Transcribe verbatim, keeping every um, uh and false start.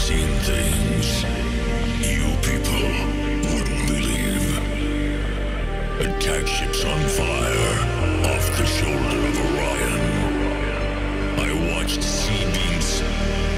seen things you people wouldn't believe. Attack ships on fire off the shoulder of Orion. I watched sea beams